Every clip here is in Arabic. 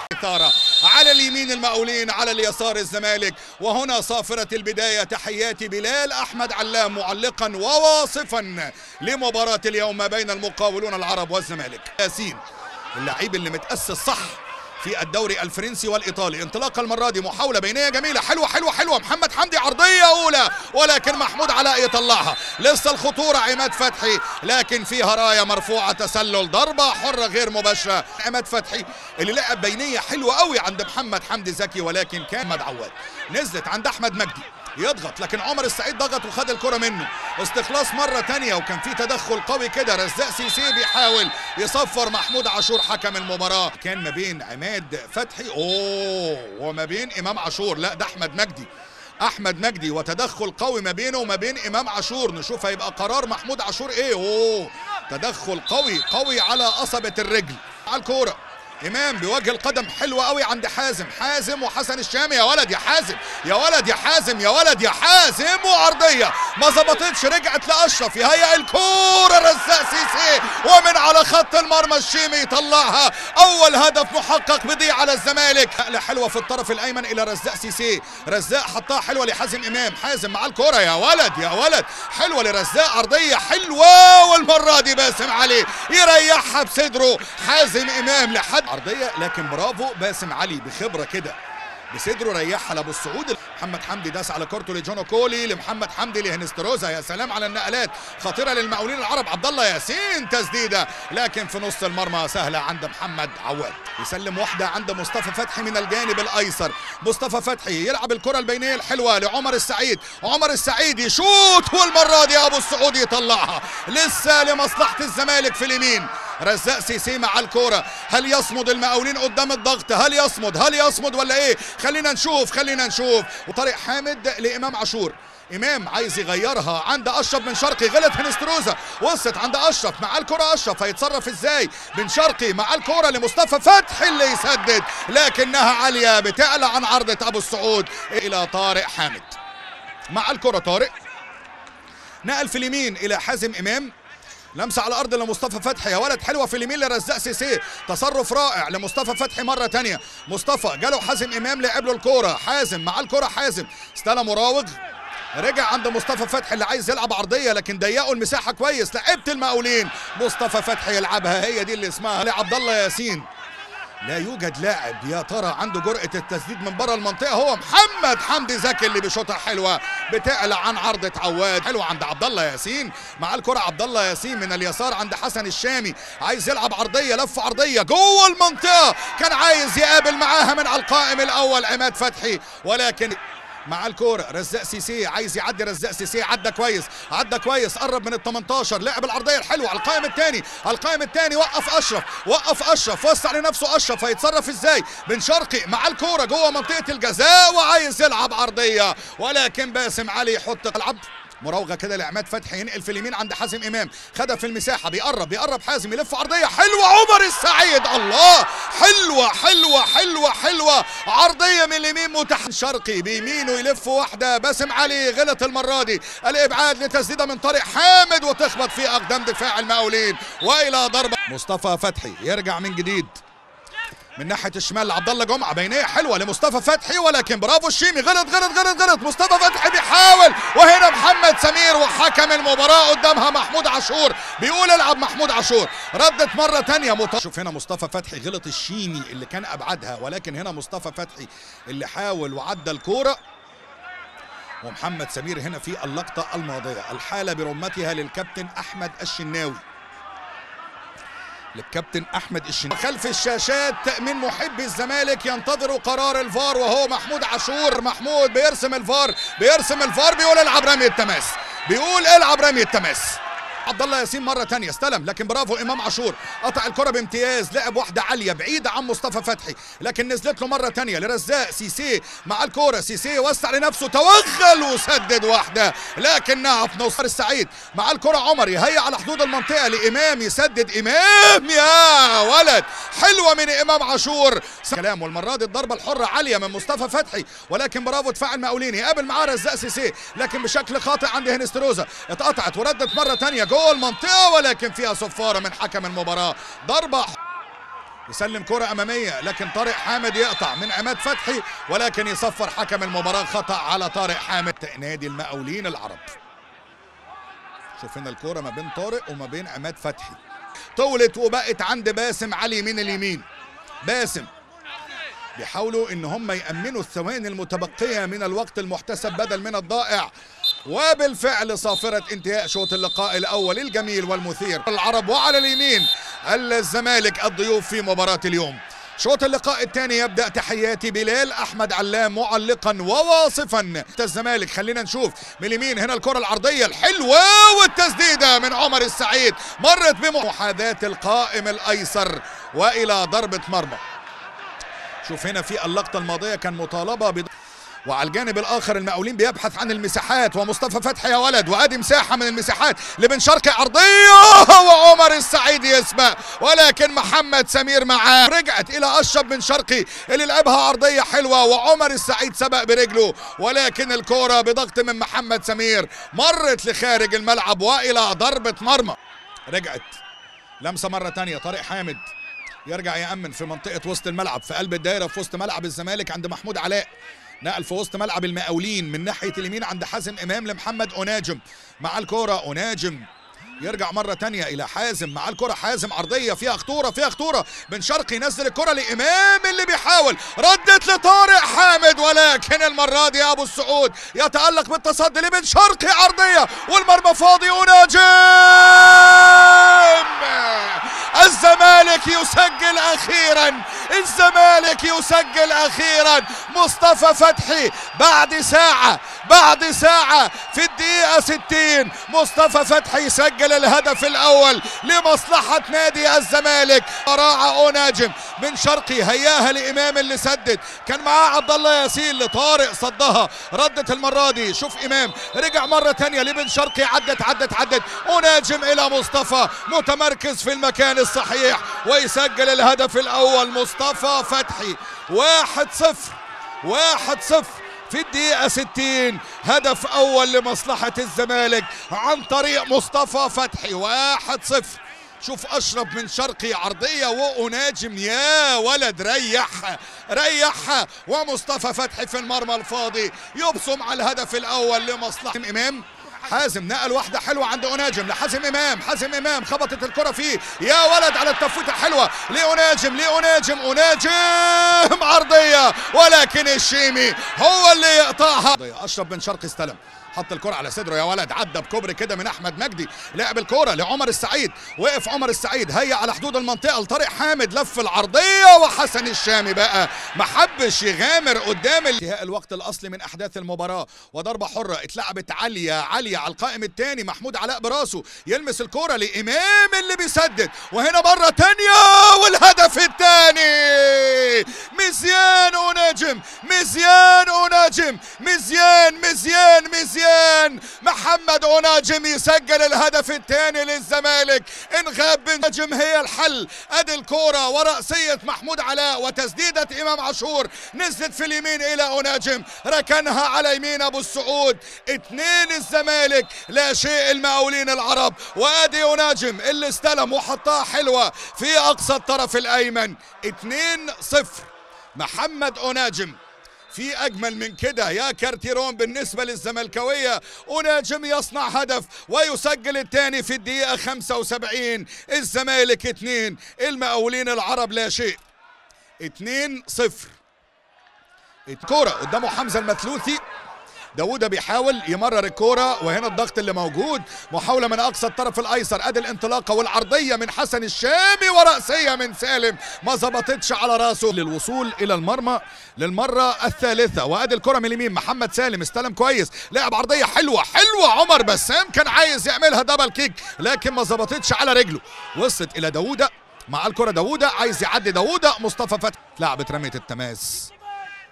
إثارة على اليمين المقاولين، على اليسار الزمالك. وهنا صافرة البداية. تحياتي بلال أحمد علام معلقا وواصفا لمباراة اليوم ما بين المقاولون العرب والزمالك. ياسين اللعيب اللي متأسس صح في الدوري الفرنسي والإيطالي. انطلاقة المرة دي، محاولة بينية جميلة، حلوة حلوة حلوة. محمد حمدي عرضية أولى، ولكن محمود علاء يطلعها. لسه الخطورة عماد فتحي، لكن فيها راية مرفوعة، تسلل، ضربة حرة غير مباشرة. عماد فتحي اللي لعب بينية حلوة قوي عند محمد حمدي زكي، ولكن كان محمد عواد. نزلت عند أحمد مجدي يضغط، لكن عمر السعيد ضغط وخد الكرة منه. استخلاص مرة تانية، وكان في تدخل قوي كده. رزاق سيسي بيحاول يصفر محمود عاشور حكم المباراة. كان ما بين عماد فتحي وما بين إمام عاشور، لا ده أحمد مجدي وتدخل قوي ما بينه وما بين إمام عاشور. نشوف هيبقى قرار محمود عاشور ايه. تدخل قوي على قصبة الرجل على الكورة. إمام بوجه القدم حلوة قوي عند حازم وحسن الشامي. يا ولد يا حازم، يا ولد يا حازم، يا ولد يا حازم. وعرضية ما ظبطتش، رجعت لأشرف، يهيئ الكورة رزاق سيسي، ومن على خط المرمى الشيمي يطلعها. أول هدف محقق بيضيع على الزمالك. نقلة حلوة في الطرف الأيمن إلى رزاق سيسي. رزاق حطها حلوة لحازم إمام. حازم مع الكورة، يا ولد يا ولد، حلوة لرزاق، عرضية حلوة، والمرة دي باسم علي يريحها بصدره. حازم إمام لحد عرضية، لكن برافو باسم علي بخبرة كده بصدره ريحها لابو السعود. محمد حمدي داس على كورته لجونو كولي، لمحمد حمدي لهنستروزا. يا سلام على النقلات، خطيره للمقاولين العرب. عبد الله ياسين تسديده، لكن في نص المرمى سهله عند محمد عواد. يسلم واحده عند مصطفى فتحي من الجانب الايسر. مصطفى فتحي يلعب الكره البينيه الحلوه لعمر السعيد. عمر السعيد يشوط، والمره دي ابو السعود يطلعها. لسه لمصلحه الزمالك في اليمين. رزاق سيسي مع الكوره. هل يصمد المقاولين قدام الضغط؟ هل يصمد ولا ايه؟ خلينا نشوف. وطارق حامد لامام عاشور. امام عايز يغيرها عند اشرف بن شرقي، غلط هنستروزا. وصلت عند اشرف مع الكره. اشرف هيتصرف ازاي؟ بن شرقي مع الكره لمصطفى فتحي اللي يسدد، لكنها عاليه بتعلى عن عرضه ابو السعود الى طارق حامد. مع الكره طارق نقل في اليمين الى حازم امام. لمسه على الارض لمصطفى فتحي، يا ولد حلوه في اليمين لرزاق سيسي. تصرف رائع لمصطفى فتحي مره تانية. مصطفى جاله حازم امام، لعب له الكوره. حازم مع الكوره، حازم استلم مراوغ، رجع عند مصطفى فتحي اللي عايز يلعب عرضيه، لكن ضيقوا المساحه كويس. لعيبه المقاولين مصطفى فتحي يلعبها، هي دي اللي اسمها لعبد الله ياسين. لا يوجد لاعب يا ترى عنده جرأة التسديد من بره المنطقة، هو محمد حمدي زكي اللي بيشوطها حلوة بتعلى عن عرضة عواد. حلوة عند عبد الله ياسين. مع الكرة عبد الله ياسين من اليسار عند حسن الشامي، عايز يلعب عرضية، لف عرضية جوه المنطقة، كان عايز يقابل معاها من على القائم الأول عماد فتحي، ولكن مع الكوره رزاق سيسي عايز يعدي. رزاق سيسي عدى كويس، قرب من ال 18، لعب العرضيه الحلوه على القائم الثاني. وقف اشرف، وسع لنفسه اشرف. هيتصرف ازاي؟ بن شرقي مع الكوره جوه منطقه الجزاء، وعايز يلعب عرضيه، ولكن باسم علي يحط العب. مراوغه كده لعماد فتحي، ينقل في اليمين عند حازم امام، خدها في المساحه، بيقرب حازم، يلف عرضيه حلوه. عمر السعيد، الله، حلوه عرضيه من اليمين شرقي بيمينه، يلف واحده. باسم علي غلط المره دي. الابعاد لتسديده من طارق حامد، وتخبط في اقدام دفاع المقاولين، والى ضربه. مصطفى فتحي يرجع من جديد من ناحيه الشمال لعبد الله جمعه، بينيه حلوه لمصطفى فتحي، ولكن برافو الشيمي، غلط. مصطفى فتحي بيحاول، وهنا محمد سمير وحكم المباراه قدامها محمود عاشور بيقول العب محمود عاشور. ردت مره ثانيه. شوف هنا مصطفى فتحي غلط الشيمي اللي كان ابعدها، ولكن هنا مصطفى فتحي اللي حاول وعدى الكوره. ومحمد سمير هنا في اللقطه الماضيه. الحاله برمتها للكابتن احمد الشناوي. خلف الشاشات من محبي الزمالك ينتظروا قرار الفار، وهو محمود عاشور. محمود بيرسم الفار، بيقول العب رمي التماس. عبد الله ياسين مره ثانيه استلم، لكن برافو امام عاشور، قطع الكره بامتياز، لعب واحده عاليه بعيده عن مصطفى فتحي، لكن نزلت له مره ثانيه لرزاق سيسي مع الكره. سيسي وسع لنفسه، توغل وسدد واحده، لكنها في نص. السعيد مع الكره، عمر يهيئ على حدود المنطقه لامام، يسدد امام، يا ولد حلوه من امام عاشور. كلام، والمره دي الضربه الحره عاليه من مصطفى فتحي، ولكن برافو دفاع المقاولين، يقابل معاه رزاق سيسي، لكن بشكل خاطئ عند هنستروزا، اتقطعت وردت مره ثانيه جوه المنطقه، ولكن فيها صفاره من حكم المباراه. ضربه يسلم كرة أمامية، لكن طارق حامد يقطع من عماد فتحي، ولكن يصفر حكم المباراة خطأ على طارق حامد نادي المقاولين العرب. شوف هنا الكرة ما بين طارق وما بين عماد فتحي، طولت وبقت عند باسم علي من اليمين. باسم بيحاولوا ان هم يأمنوا الثواني المتبقية من الوقت المحتسب بدل من الضائع، وبالفعل صافرة انتهاء شوط اللقاء الاول الجميل والمثير. العرب وعلى اليمين الزمالك الضيوف في مباراة اليوم. شوط اللقاء الثاني يبدأ. تحياتي بلال أحمد علام معلقا وواصفا الزمالك. خلينا نشوف من اليمين هنا الكرة العرضية الحلوة والتسديدة من عمر السعيد مرت بمحاذاة القائم الأيسر وإلى ضربة مرمى. شوف هنا في اللقطة الماضية كان مطالبة وعلى الجانب الاخر المقاولين بيبحث عن المساحات، ومصطفى فتحي يا ولد، وادي مساحه من المساحات لبن شرقي عرضيه وعمر السعيد يسبق، ولكن محمد سمير معاه. رجعت الى اشرف بن شرقي اللي لعبها عرضيه حلوه، وعمر السعيد سبق برجله، ولكن الكره بضغط من محمد سمير مرت لخارج الملعب والى ضربه مرمى. رجعت لمسه مره ثانيه. طارق حامد يرجع يأمن في منطقه وسط الملعب، في قلب الدائره في وسط ملعب الزمالك عند محمود علاء. نقل في وسط ملعب المقاولين من ناحيه اليمين عند حازم امام لمحمد أناجم. مع الكره أناجم يرجع مره ثانيه الى حازم. مع الكره حازم عرضيه فيها خطوره فيها خطوره. بن شرقي ينزل الكره لامام اللي بيحاول، ردت لطارق حامد، ولكن المره دي ابو السعود يتالق بالتصدي لبن شرقي عرضيه والمرمى فاضي. أناجم الزمالك يسجل اخيرا، الزمالك يسجل اخيرا. مصطفى فتحي بعد ساعة في الدقيقة 60 مصطفى فتحي يسجل الهدف الاول لمصلحة نادي الزمالك. راعى أناجم بن شرقي هياها لامام اللي سدد، كان معاه عبد الله ياسين لطارق صدها، ردت المرة دي. شوف امام رجع مرة تانية لبن شرقي، عدت أناجم الى مصطفى متمركز في المكان الصحيح ويسجل الهدف الاول مصطفى فتحي. 1-0 في الدقيقة 60، هدف أول لمصلحة الزمالك عن طريق مصطفى فتحي. 1-0. شوف أشرف بن شرقي عرضية وأناجم يا ولد ريحها ومصطفى فتحي في المرمى الفاضي يبصم على الهدف الأول لمصلحة إمام. حازم نقل واحدة حلوة عند أناجم لحازم إمام خبطت الكرة فيه يا ولد على التفويتة حلوة لأناجم عرضية، ولكن الشيمي هو اللي يقطعها. أشرف بن شرقي استلم، حط الكرة على صدره يا ولد، عدى بكوبري كده من احمد مجدي، لعب الكرة لعمر السعيد، وقف عمر السعيد هيا على حدود المنطقة لطارق حامد، لف العرضية وحسن الشامي بقى ما حبش يغامر قدام انتهاء الوقت الاصلي من احداث المباراة. وضربة حرة اتلعبت عالية على القائم الثاني، محمود علاء براسه يلمس الكرة لامام اللي بيسدد، وهنا مرة تانية والهدف الثاني. مزيان محمد أناجم يسجل الهدف الثاني للزمالك. انغاب بن نجم هي الحل. ادي الكرة ورأسية محمود علاء وتسديدة امام عاشور نزلت في اليمين الى أناجم، ركنها على يمين ابو السعود. 2 الزمالك لا شيء المقاولين العرب. وادي أناجم اللي استلم وحطها حلوة في اقصى الطرف الايمن. 2-0 محمد أناجم. في أجمل من كده يا كارتيرون بالنسبة للزملكاوية؟ أناجم يصنع هدف ويسجل الثاني في الدقيقة 75. الزمالك 2 المقاولين العرب لا شيء. 2-0. الكرة قدامه حمزة المثلوثي، داوودة بيحاول يمرر الكرة، وهنا الضغط اللي موجود، محاولة من أقصى الطرف الأيسر، أدي الانطلاقة والعرضية من حسن الشامي ورأسية من سالم ما ظبطتش على راسه للوصول إلى المرمى للمرة الثالثة. وأدي الكرة من اليمين، محمد سالم استلم كويس، لعب عرضية حلوة عمر بسام كان عايز يعملها دبل كيك لكن ما ظبطتش على رجله، وصلت إلى داوودة. مع الكرة داوودة عايز يعدي، داوودة مصطفى فتحي لعبت رمية التماس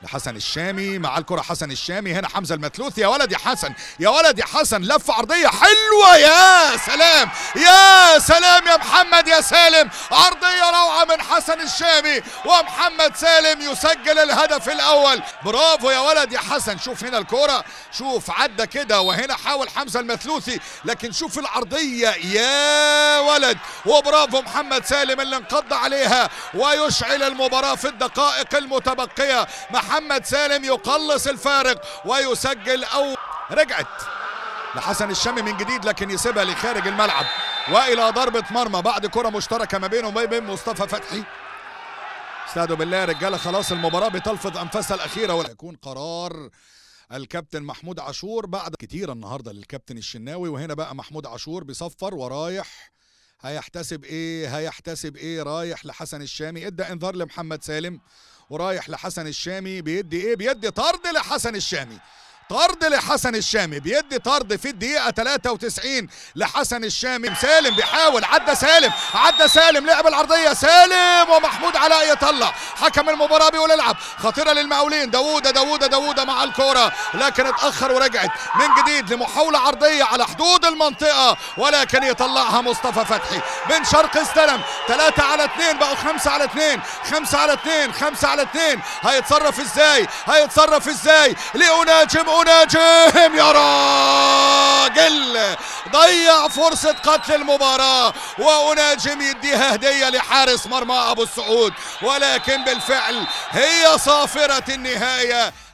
لحسن الشامي، مع الكرة حسن الشامي، هنا حمزة المثلوث. يا ولد يا حسن، يا ولد يا حسن، لفة عرضية حلوة، يا سلام يا سلام يا محمد يا سالم، عرضية روعة من حسن الشامي، ومحمد سالم يسجل الهدف الأول. برافو يا ولد يا حسن. شوف هنا الكرة، شوف عدى كده، وهنا حاول حمزة المثلوثي، لكن شوف العرضية يا ولد، وبرافو محمد سالم اللي انقض عليها ويشعل المباراة في الدقائق المتبقية. محمد سالم يقلص الفارق ويسجل. أو رجعت لحسن الشامي من جديد، لكن يسيبها لخارج الملعب والى ضربة مرمى بعد كرة مشتركة ما بينه وبين مصطفى فتحي. استهدوا بالله يا رجاله، خلاص المباراة بتلفظ انفاسها الأخيرة، ولا يكون قرار الكابتن محمود عاشور بعد كتير النهارده للكابتن الشناوي. وهنا بقى محمود عاشور بيصفر ورايح، هيحتسب ايه؟ هيحتسب ايه؟ رايح لحسن الشامي، ادى انذار لمحمد سالم، ورايح لحسن الشامي، بيدي ايه؟ بيدي طرد لحسن الشامي، طرد لحسن الشامي، بيدي طرد في الدقيقة 93 لحسن الشامي. سالم بيحاول، عدى سالم، عدى سالم، لعب العرضية سالم، ومحمود علاء يطلع. حكم المباراة بيقول العب، خطيرة للمقاولين. داوودة مع الكرة، لكن اتأخر ورجعت من جديد لمحاولة عرضية على حدود المنطقة، ولكن يطلعها مصطفى فتحي. بن شرقي استلم، 3 على 2 بقوا 5 على 2، 5 على 2، 5 على 2. هيتصرف ازاي؟ هيتصرف ازاي؟ لأناجم، أناجم يا راجل ضيع فرصة قتل المباراة، وأناجم يديها هدية لحارس مرمى أبو السعود، ولكن بالفعل هي صافرة النهاية.